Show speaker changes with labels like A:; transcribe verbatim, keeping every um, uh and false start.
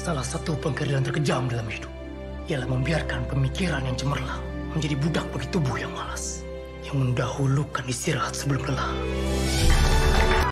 A: Salah satu pengkerilan terkejam dalam hidup ialah membiarkan pemikiran yang cemerlang menjadi budak bagi tubuh yang malas, yang mendahulukan istirahat sebelum lelah.